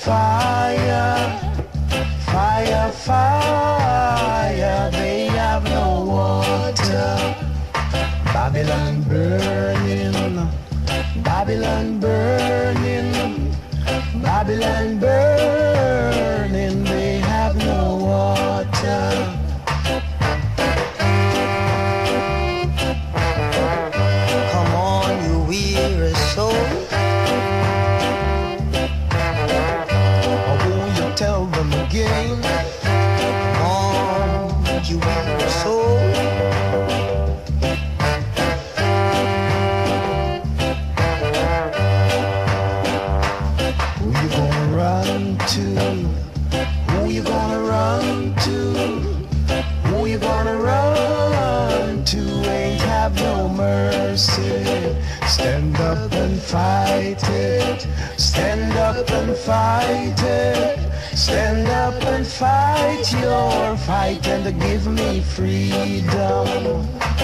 fire, fire, fire. They have no water. Babylon burning, Babylon burning, Babylon burning. They have no water. Come on, you weary soul. Or won't you tell them again? Come on, you weary soul. Who you gonna run to? Who you gonna run to? Who you gonna run to? Ain't have no mercy. Stand up and fight it. Stand up and fight it. Stand up and fight your fight and give me freedom.